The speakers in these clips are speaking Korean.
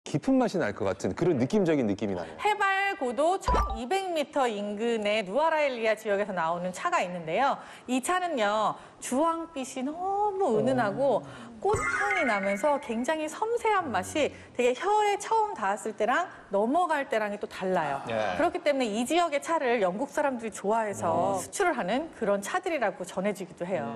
깊은 맛이 날 것 같은 그런 느낌적인 느낌이 나요. 해발 고도 1200m 인근의 누아라엘리아 지역에서 나오는 차가 있는데요. 이 차는요, 주황빛이 너무 은은하고 꽃향이 나면서 굉장히 섬세한 맛이 되게 혀에 처음 닿았을 때랑 넘어갈 때랑이 또 달라요. 그렇기 때문에 이 지역의 차를 영국 사람들이 좋아해서 수출을 하는 그런 차들이라고 전해지기도 해요.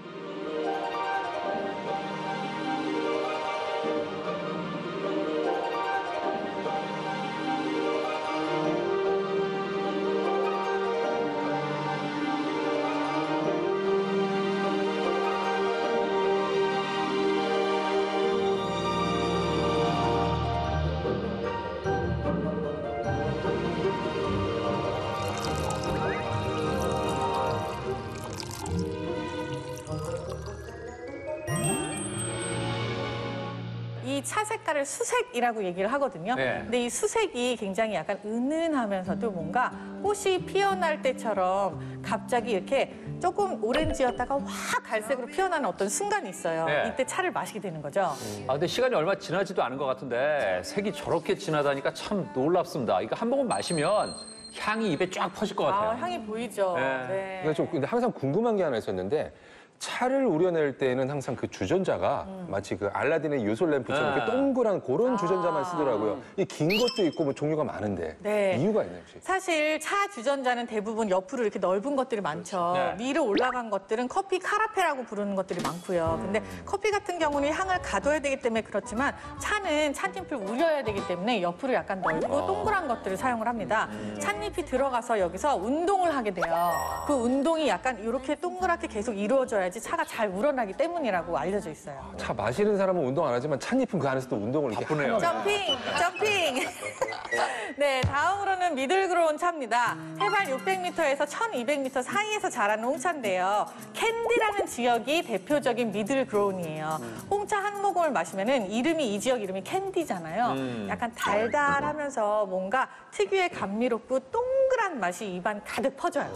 이 차 색깔을 수색이라고 얘기를 하거든요. 근데 이 수색이 굉장히 약간 은은하면서도 뭔가 꽃이 피어날 때처럼 갑자기 이렇게 조금 오렌지였다가 확 갈색으로 피어나는 어떤 순간이 있어요. 이때 차를 마시게 되는 거죠. 근데 시간이 얼마 지나지도 않은 것 같은데 색이 저렇게 진하다니까 참 놀랍습니다. 이거 한 모금 마시면 향이 입에 쫙 퍼질 것 같아요. 향이 보이죠. 그러니까 좀 근데 항상 궁금한 게 하나 있었는데 차를 우려낼 때는 항상 그 주전자가 마치 그 알라딘의 요술 램프처럼 이렇게 동그란 그런 주전자만 쓰더라고요. 이 긴 것도 있고 뭐 종류가 많은데 이유가 있나요, 혹시? 사실 차 주전자는 대부분 옆으로 이렇게 넓은 것들이 많죠. 위로 올라간 것들은 커피 카라페라고 부르는 것들이 많고요. 근데 커피 같은 경우는 향을 가둬야 되기 때문에 그렇지만 차는 찻잎을 우려야 되기 때문에 옆으로 약간 넓고 동그란 것들을 사용을 합니다. 찻잎이 들어가서 여기서 운동을 하게 돼요. 그 운동이 약간 이렇게 동그랗게 계속 이루어져야지 차가 잘 우러나기 때문이라고 알려져 있어요. 차 마시는 사람은 운동 안 하지만 찻잎은 그 안에서도 운동을 이렇게 하네요. 점핑! 네, 다음으로는 미들그로운 차입니다. 해발 600m에서 1200m 사이에서 자라는 홍차인데요. 캔디라는 지역이 대표적인 미들그로운이에요. 홍차 한 모금을 마시면은 이 지역 이름이 캔디잖아요. 약간 달달하면서 뭔가 특유의 감미롭고 동그란 맛이 입안 가득 퍼져요.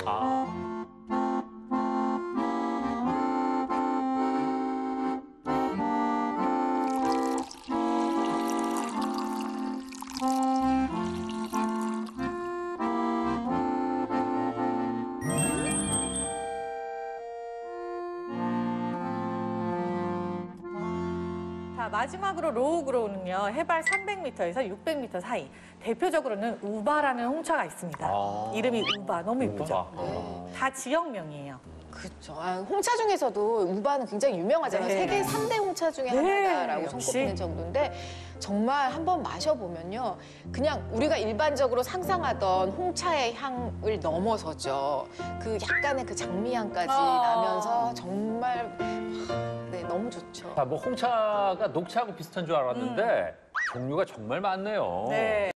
자, 마지막으로 로우그로우는요, 해발 300m에서 600m 사이. 대표적으로는 우바라는 홍차가 있습니다. 이름이 우바, 너무 예쁘죠? 다 지역명이에요. 그렇죠. 홍차 중에서도 우바는 굉장히 유명하잖아요. 세계 3대 홍차 중에 하나다라고 손꼽히는 정도인데 정말 한번 마셔보면요. 그냥 우리가 일반적으로 상상하던 홍차의 향을 넘어서죠. 그 약간의 그 장미향까지 나면서 정말 너무 좋죠. 뭐 홍차가 녹차하고 비슷한 줄 알았는데 종류가 정말 많네요.